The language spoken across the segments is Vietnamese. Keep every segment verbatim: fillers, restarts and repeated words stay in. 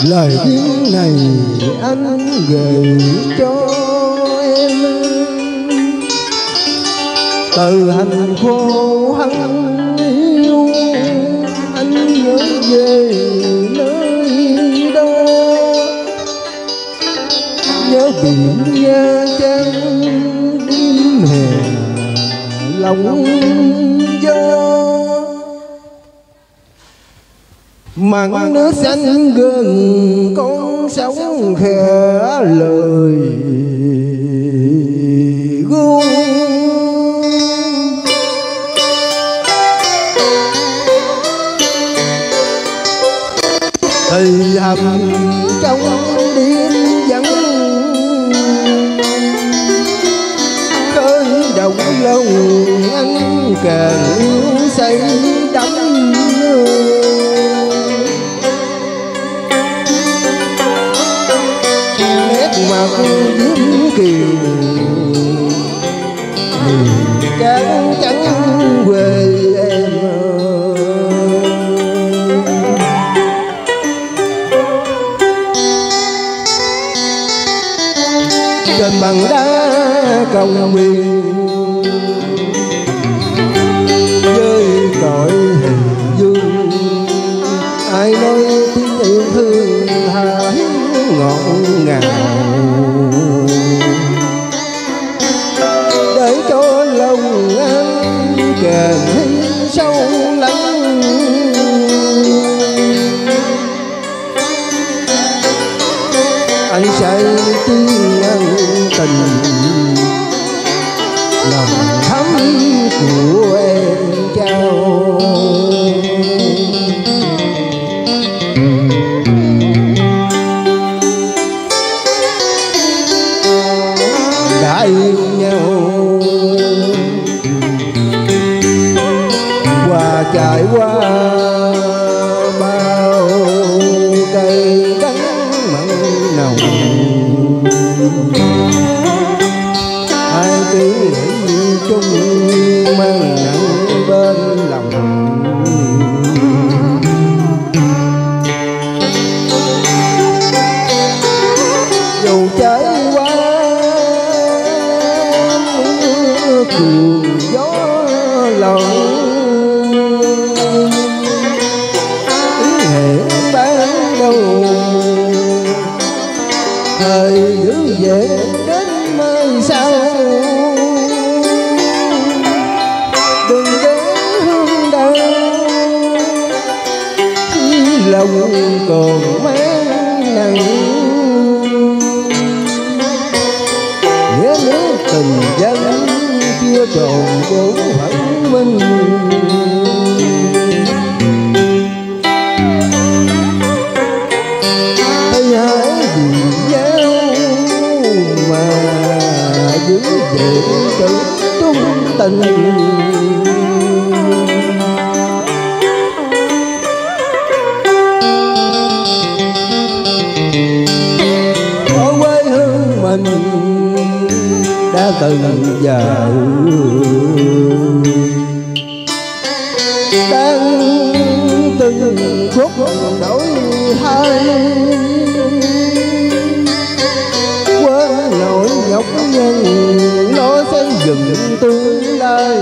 lời tiếng này anh gửi cho em từ hành khô hăng yêu, anh nhớ về nơi đó, nhớ biển Nha Trang đêm hè lòng gió, mặn nước xanh gần con sóng khẽ lời gu. Thì hầm trong đêm vắng khơi động lòng anh càng yêu say đắm, nét mặt diễm kiều càng chẳng quê em. Trên bằng đá công nguyên với cõi hình dương, ai nói tiếng yêu thương hãy ngọt ngào, để cho lòng anh càng thấy sâu lắng. Anh say tiếng nhân tình lòng thắm của em trao, đã yêu nhau qua trải qua bao cây đắng mặn nồng, hai tiếng nghĩ chung mang nặng bên lòng. Dù trải qua mưa cuồng gió lòng, ý hẹn ban đầu thời giữ về đến mai sau, đừng để hương đau khi lòng còn mang nặng. Nghĩa nước tình dân chưa tròn bổn phận mình, thấy hãy vì nhau mà giữ về tự tung tình. Ở quê hương mình đã từng giờ đang từng phút đổi thay, quên nỗi nhọc nhằn lo xây dựng tương lai.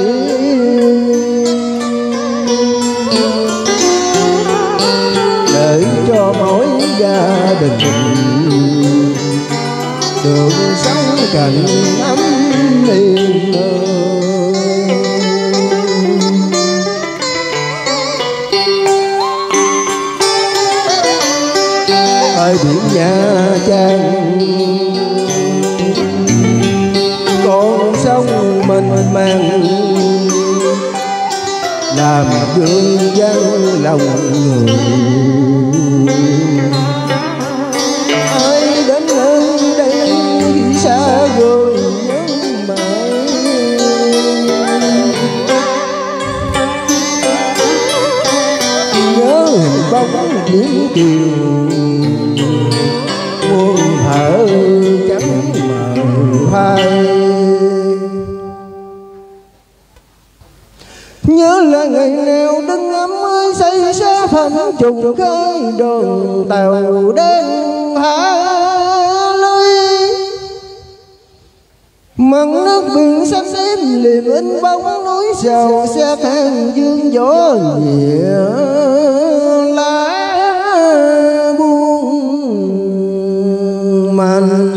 Để cho mỗi gia đình được sống cạnh ấm niềm mơ. Ở biển Nha Trang con sông mênh mang làm vương vấn lòng người. Ai đến nơi đây xa rồi nhớ mãi, nhớ bóng biển kiều muôn thở trắng mờ phai. Nhớ là ngày nào đứng ngắm ơi say xa phai thấm trùng khơi đường tàu đen hạ lưới. Mặt nước biển xanh xém liềm in bóng núi sầu xếp hàng dương gió nhẹ lá buông màn.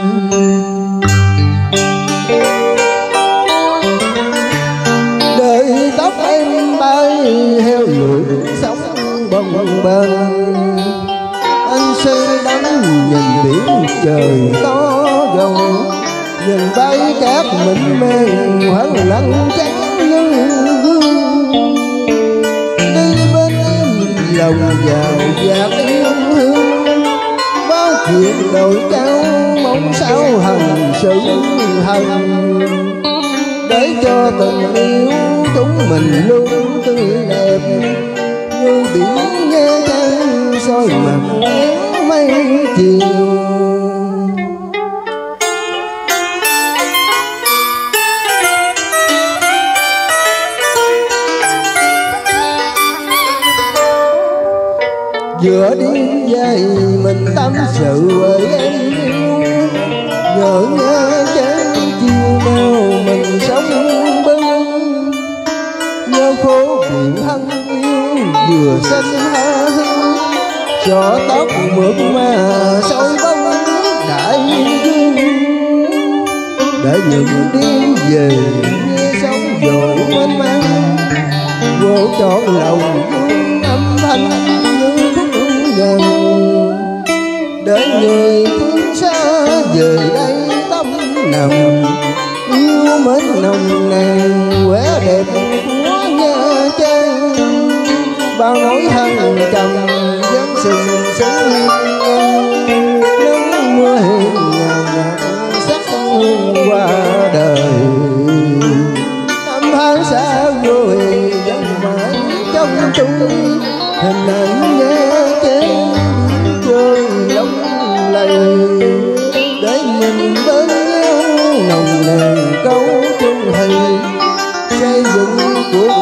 Đời tóc em bay heo lụi sóng bồng bềnh, anh say đắm nhìn biển trời to rộng, nhìn bay cát mịn màng hoang lặng trắng lưng gương. Đi bên em lòng vào dạt yêu hương, bao chuyện đổi cao mong sao hành sự hành, để cho tình yêu chúng mình luôn tươi đẹp như biển nghe trăng soi mặt em mây chiều. Vừa đi dây mình tâm sự với em yêu, nhớ nghe chán chiều nào mình sống bưng, nhớ phố biển hân yêu vừa xanh ha hương, cho tóc mượt mà soi bóng đại dương. Để những đêm về nghe sóng dỗ mênh mang, vô trọn lòng vương âm thanh gần, để người phương xa về đây tâm nằm yêu mến nồng nàn quẻ đẹp của Nha Trang. Bao nỗi hằn trầm vẫn sừng sững nắng mưa hiền ngào ngạt sắc hương qua đời. Năm tháng xa rồi vẫn mãi trong chung hình ảnh Nha Trang chơi lóng lầy, để mình bên nhau nồng nàn câu chung thầy xây dựng cuộc